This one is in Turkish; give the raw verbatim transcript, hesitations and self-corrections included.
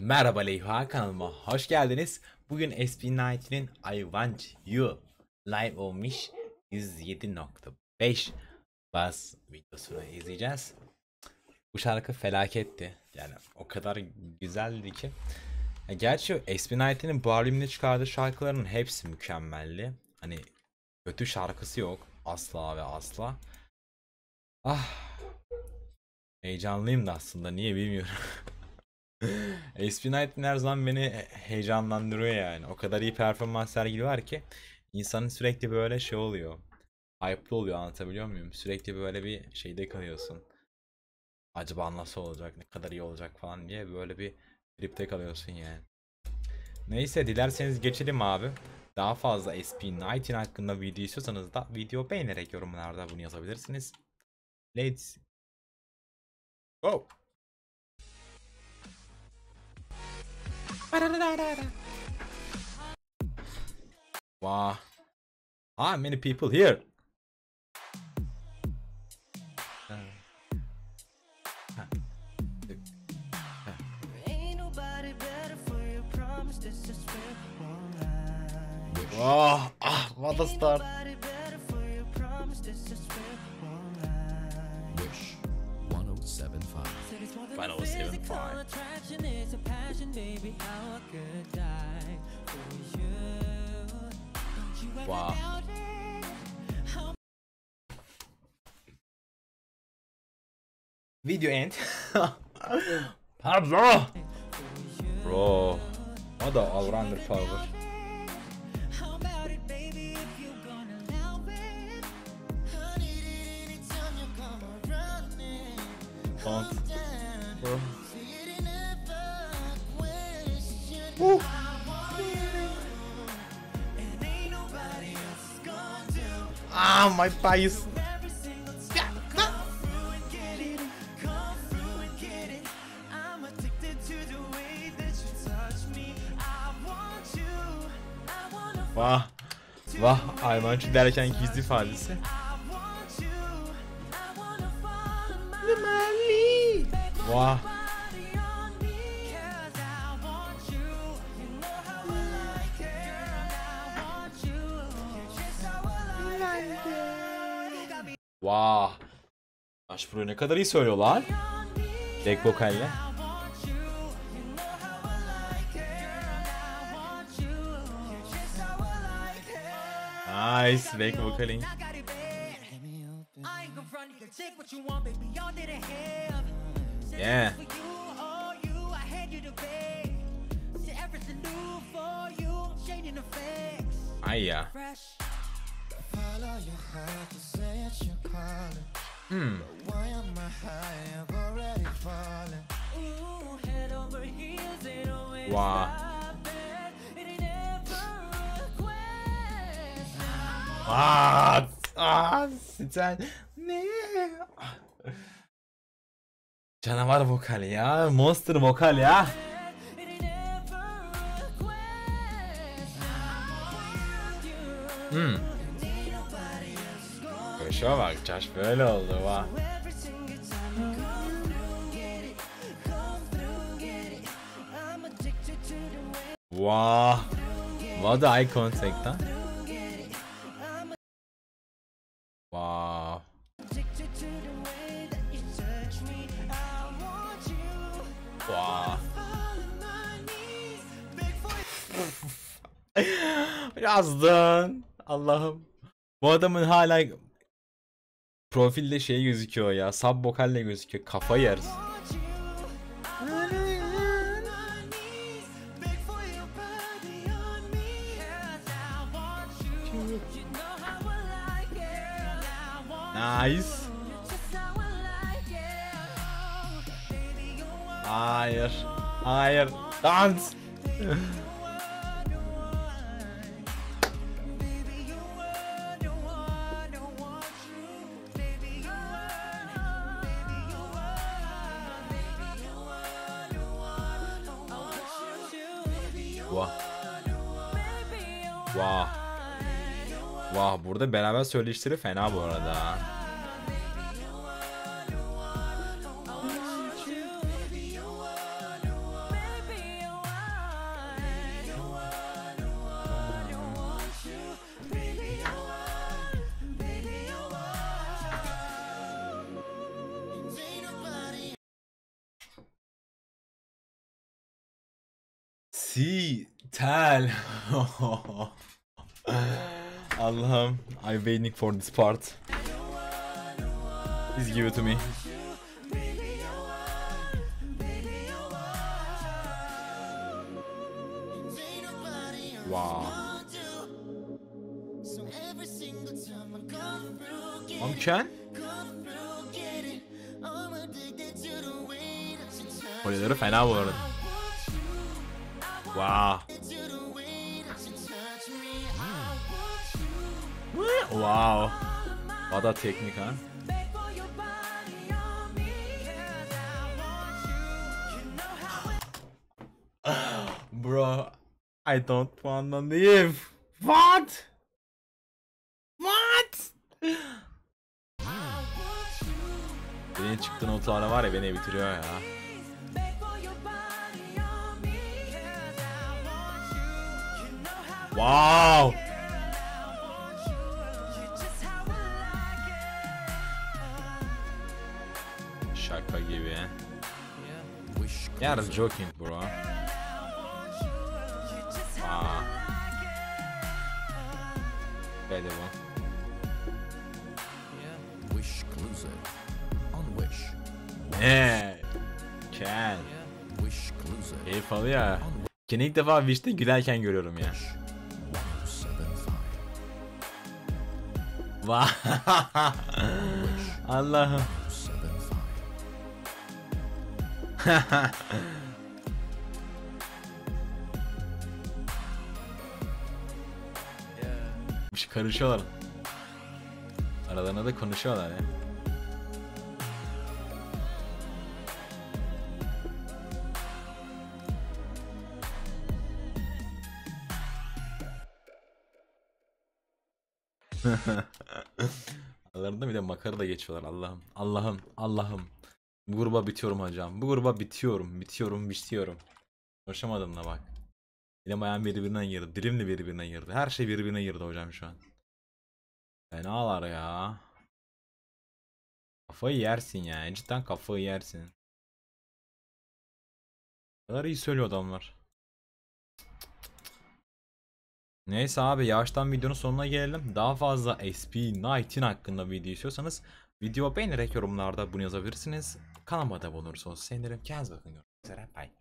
Merhaba Leyha, kanalıma hoş geldiniz. Bugün S B doksan'ın I Want You live olmuş yüz yedi nokta beş bas videosunu izleyeceğiz. Bu şarkı felaketti. Yani o kadar güzeldi ki. Ya gerçi S B doksan'ın bu albümde çıkardığı şarkıların hepsi mükemmeldi. Hani kötü şarkısı yok asla ve asla. Ah, heyecanlıyım da aslında, niye bilmiyorum. S B doksan her zaman beni heyecanlandırıyor yani. O kadar iyi performans sergiliyor ki insanın sürekli böyle şey oluyor. Hype'lı oluyor, anlatabiliyor muyum? Sürekli böyle bir şeyde kalıyorsun. Acaba nasıl olacak, ne kadar iyi olacak falan diye böyle bir tripte kalıyorsun yani. Neyse, dilerseniz geçelim abi. Daha fazla S B doksan hakkında video istiyorsanız da video beğenerek yorumlarda bunu yazabilirsiniz. Let's go. Wow. How many people here? Oh, ah, what a start. Wish one oh seven point five. one oh seven point five. Wow. Video end. Pablo. Bro. What a all-rounder power. Don't. Bro. Woo. Ah, my pies. Vah. Vah. I want you derken gizli ifadesi. Vah. Vah. Aşpro ne kadar iyi söylüyor lan. Back vokalle. Nice back vocaling. Yeah. Ay ya. Hmm. Wow. Ah, ah, sen ne? Canavar vokal ya, monster vokal ya. Hmm. Şuna bak, Josh böyle oldu va. Wow. What the eye contact ha? Wow. Wow. Yazdın. Allah'ım. Bu adamın hala profilde şey gözüküyor ya. Sub vokalle gözüküyor. Kafayı yeriz. Nice. Hayır. Hayır. Dans. Vah. Vah. Vah, burada beraber söyleşleri fena bu arada. See, tell. Allah'ım, I'm waiting for this part. Please give it to me. Wow. Mümkün. Koleleri fena bu arada. Wow. Wow. What a teknik ha. Bro, I don't wanna live. What? What? Benim çıktığın o tane var ya, beni bitiriyor ya. Wow. Şaka gibi. You're joking bro. Aa. Böyle bu. Wish Cluzo. On Wish. Eee. Kel. Wish Cluzo. Keyif alıyor ya. Kendimi ilk defa Wish'te gülerken görüyorum ya. Vay. Allah'ım. Bir şey karışıyorlar. Aralarında da konuşuyorlar ya. Aralarında bir de makara da geçiyorlar. Allah'ım, Allah'ım, Allah'ım. Bu gruba bitiyorum hocam. Bu gruba bitiyorum, bitiyorum, bitiyorum. Konuşamadım da bak. Elim ayağım birbirine girdi. Dilim de birbirine girdi. Her şey birbirine girdi hocam şu an. Fenalar ya. Kafayı yersin yani. Cidden kafayı yersin. Ne kadar iyi söylüyor adamlar. Neyse abi, yavaştan videonun sonuna gelelim. Daha fazla S P on dokuz hakkında video istiyorsanız video beğenerek yorumlarda bunu yazabilirsiniz. Kanalıma da abone olursanız sevinirim. Kendinize bakın. Görüşmek üzere. Bye.